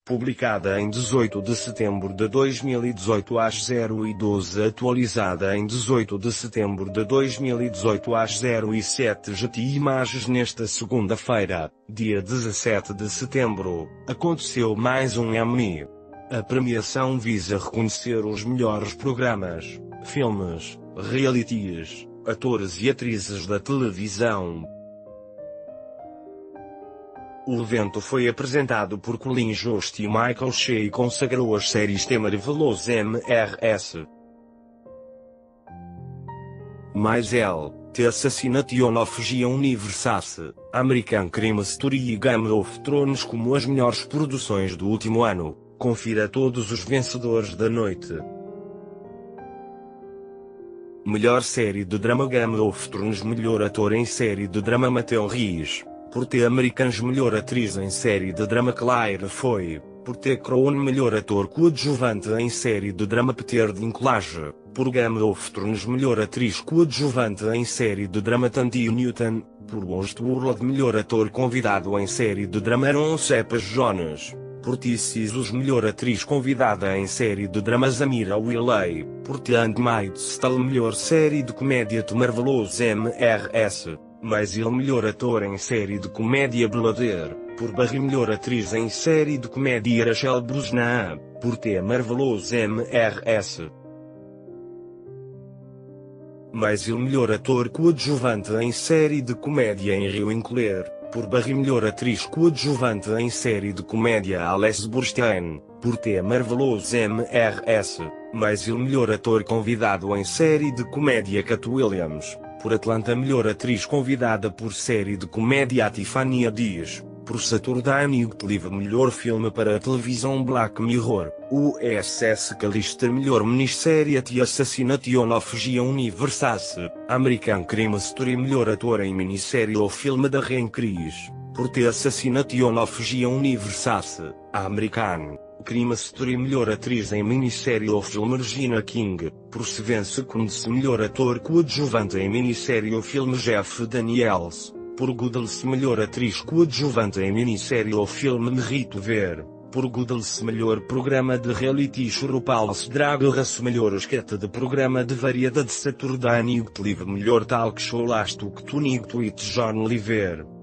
Publicada em 18 de setembro de 2018 às 0h12, atualizada em 18 de setembro de 2018 às 0h07 GT. Imagens. Nesta segunda-feira, dia 17 de setembro, aconteceu mais um Emmy. A premiação visa reconhecer os melhores programas, filmes, realities, atores e atrizes da televisão. O evento foi apresentado por Colin Jost e Michael Shea e consagrou as séries tema revelou-se MRS. Mais L, The Assassination of Gian Universace, American Crime Story e Game of Thrones como as melhores produções do último ano. Confira todos os vencedores da noite. Melhor série de drama Game of Thrones. Melhor ator em série de drama Matthew Rhys. Por The Americans. Melhor atriz em série de drama Claire Foy. Por The Crown. Melhor ator coadjuvante em série de drama Peter Dinklage. Por Game of Thrones. Melhor atriz coadjuvante em série de drama Thandie Newton. Por Westworld. Melhor ator convidado em série de drama Aaron Cepas-Jones. Por This Is Us. Melhor atriz convidada em série de drama Samira Wiley. Por The Handmaid's Tale. Melhor série de comédia The Marvelous MRS. Mais ele. Melhor ator em série de comédia Blooder. Por Barry. Melhor atriz em série de comédia Rachel Brosnahan. Por The Marvelous MRS. Mais ele. Melhor ator coadjuvante em série de comédia Henry Winkler. Por Barry. Melhor atriz coadjuvante em série de comédia Alice Burstein. Por The Marvelous MRS. Mais ele. Melhor ator convidado em série de comédia Cat Williams. Por Atlanta. Melhor atriz convidada por série de comédia Tiffany Haddish. Por Saturday Night Live. Melhor filme para a televisão Black Mirror. USS Callister. Melhor minissérie The Assassination of Gian Universace, American Crime Story. Melhor ator em minissérie ou filme da Ryan Chris. Por The Assassination of Gian Universace, American Crime Story. Melhor atriz em minissérie ou filme Regina King. Por Seven Seconds. Melhor ator coadjuvante em minissérie ou filme Jeff Daniels. Por Goodfellas. Melhor atriz coadjuvante em minissérie ou filme Merito Ver. Por Goodfellas. Melhor programa de reality show RuPaul's Drag Race. Melhor esquete de programa de variedade Saturday Night Live. Melhor talk show Last Week Tonight with John Oliver.